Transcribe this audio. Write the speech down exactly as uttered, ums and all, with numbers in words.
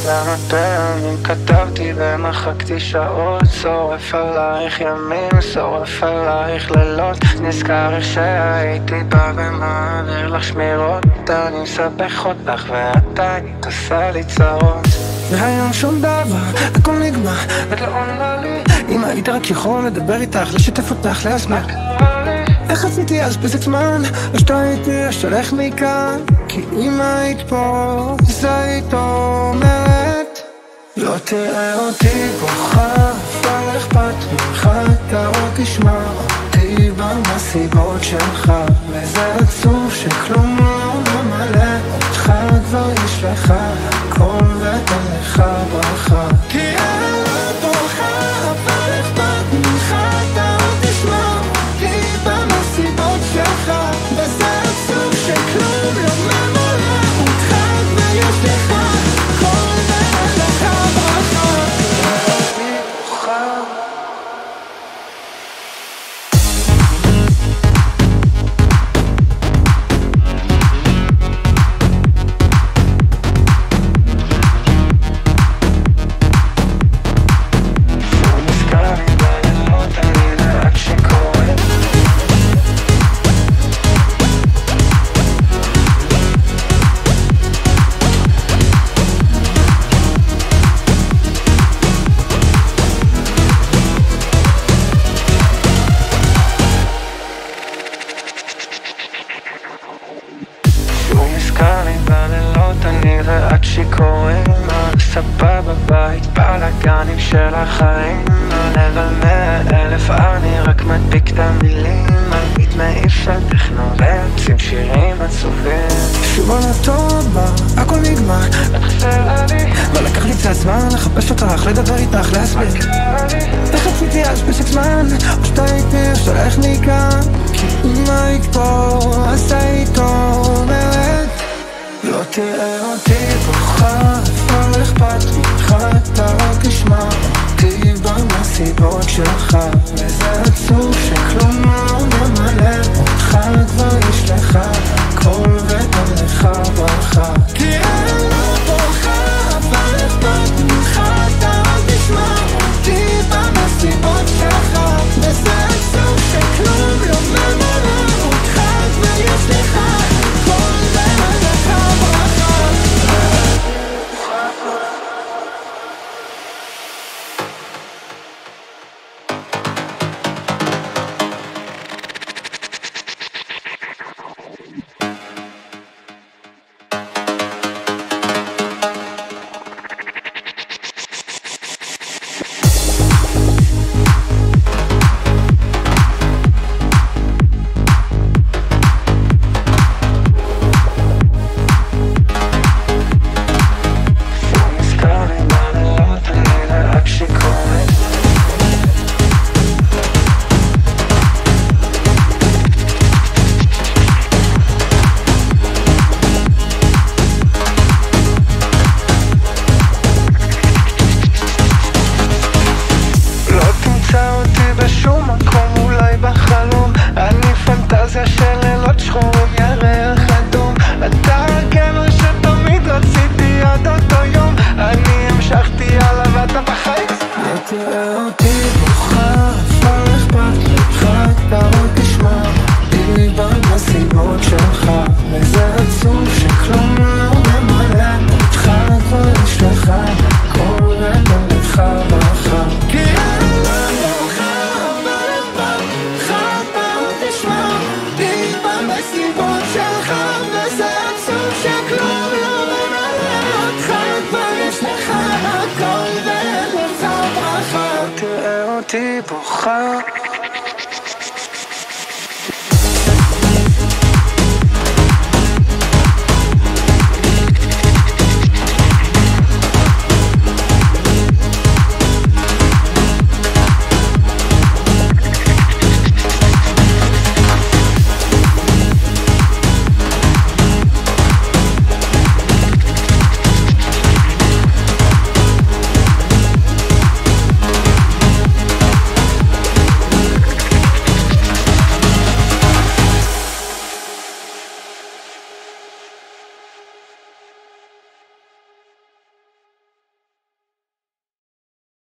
למה פעמים כתבתי ומחקתי שעות, שורף עלייך ימים, שורף עלייך לילות. נזכר איך שהייתי בא ומעביר לך שמירות, אני מסבך אותך ואתה היית עושה לי צרות. והיום שום דבר, הכל נגמר, ואת לא עונה לי. אם היית רק יכול לדבר איתך, לשתף אותך, להסביר איך עשיתי אז פסק זמן, או שאתה הייתי אשתלך מכאן. כי אם היית פה, אז היית אומרת לא תראה אותי בוכה, אבל אכפת ממך, אתה עוד תשמע אותי במסיבות שלך. וזה עצוב שכלום לא ממלא אותך, כבר יש לך הכל ותן לך ברכה. כי אני לא בוכה, אבל אכפת ממך, אתה עוד תשמע אותי במסיבות שלך. וזה עצוב שכלום לא ממלא אותך, כבר יש לך הכל ותן לך ברכה. אני בוכה. ועד שיקורים, סבבה בית, בלגנים של החיים. לב על מאה אלף, אני רק מדביק את המילים. מלביט מעיף של טכנו ועצים שירים עצובים. שוב עונה טובה, הכל נגמר, את חסרה לי. ולקח לי קצת זמן לחפש אותך, לדבר איתך, להסביר איך עשיתי אז פסק זמן, או שאתה הייתי אשתלך מכאן. כי אם היית פה, אז היית אומרת לא תראה אותי בוכה, אבל אכפת ממך, אתה רק תשמע אותי במסיבות שלך. וזה עצוב שכלום לא ממלא אותך, כבר יש לך הכל ותן לך ברכה. כי אני לא בוכה, אבל אכפת ממך, אתה רק תשמע אותי במסיבות שלך. וזה עצוב שכלום לא ממלא אותך, כבר יש לך הכל ותן לך ברכה. תראה אותי בוכה.